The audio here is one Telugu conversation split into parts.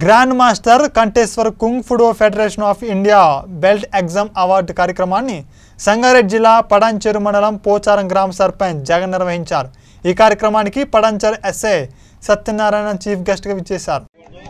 Grand master Kanteshwar kung fudo federation of India belt exam award కార్యక్రమాన్ని సంగారెడ్డి జిల్లా పడాన్చెరు మండలం పోచారం గ్రామ సర్పంచ్ జగన్ నిర్వహించారు। ఈ కార్యక్రమానికి Patancheru SI Satyanarayana chief guest గా విచ్చేశారు।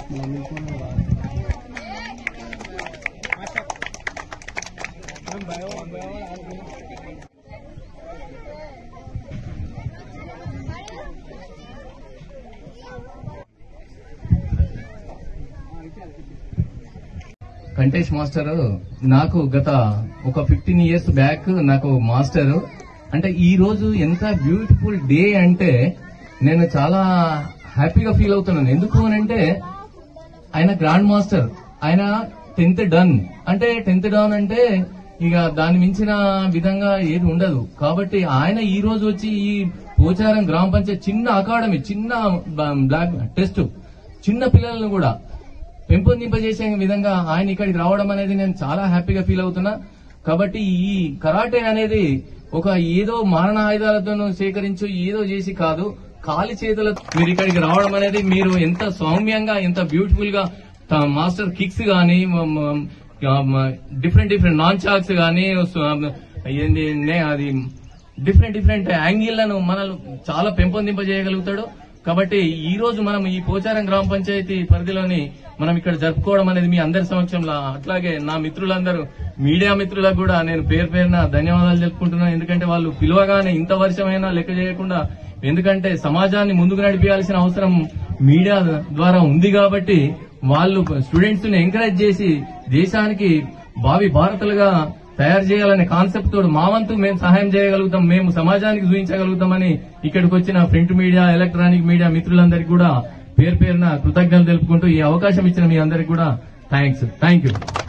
కంటేష్ మాస్టర్ నాకు గత ఒక 15 years బ్యాక్ నాకు మాస్టర్ అంటే ఈ రోజు ఎంత బ్యూటిఫుల్ డే అంటే నేను చాలా హ్యాపీగా ఫీల్ అవుతున్నాను। ఎందుకు అంటే ఆయన గ్రాండ్ మాస్టర్, ఆయన 10th డన్ అంటే 10th డౌన్ అంటే ఇక దాని మించిన విధంగా ఏది ఉండదు। కాబట్టి ఆయన ఈ రోజు వచ్చి ఈ పోచారం గ్రామ పంచాయతీ చిన్న అకాడమీ, చిన్న బ్లాక్ టెస్ట్, చిన్న పిల్లలను కూడా పెంపొందింపజేసే విధంగా ఆయన ఇక్కడికి రావడం అనేది నేను చాలా హ్యాపీగా ఫీల్ అవుతున్నా। కాబట్టి ఈ కరాటే అనేది ఒక ఏదో మారణ ఆయుధాలతో సేకరించు ఏదో చేసి కాదు, ఖాళీ చేతులతో మీరు ఇక్కడికి రావడం అనేది మీరు ఎంత సౌమ్యంగా ఎంత బ్యూటిఫుల్ గా మాస్టర్ కిక్స్ గానీ డిఫరెంట్ నాన్ చాక్స్ గానీ అది డిఫరెంట్ యాంగిళ్లను మనల్ని చాలా పెంపొందింపజేయగలుగుతాడు। కాబట్టి ఈ రోజు మనం ఈ పోచారం గ్రామ పంచాయతీ పరిధిలోని మనం ఇక్కడ జరుపుకోవడం అనేది మీ అందరి సమక్షంలో, అట్లాగే నా మిత్రులందరూ మీడియా మిత్రులకు కూడా నేను పేరున ధన్యవాదాలు తెలుపుకుంటున్నాను। ఎందుకంటే వాళ్ళు పిలువగానే ఇంత వర్షమైనా లెక్క చేయకుండా, ఎందుకంటే సమాజాన్ని ముందుకు నడిపించాల్సిన అవసరం మీడియా ద్వారా ఉంది కాబట్టి వాళ్ళు స్టూడెంట్స్ ని ఎంకరేజ్ చేసి దేశానికి భావి భారతులుగా తయారు చేయాలనే కాన్సెప్ట్ తోడు మా వంతు మేము సహాయం చేయగలుగుతాం, మేము సమాజానికి చూపించగలుగుతామని ఇక్కడికి వచ్చిన ప్రింట్ మీడియా, ఎలక్ట్రానిక్ మీడియా మిత్రులందరికీ కూడా పేరున కృతజ్ఞతలు తెలుపుకుంటూ ఈ అవకాశం ఇచ్చిన మీ అందరికీ కూడా థ్యాంక్ యూ।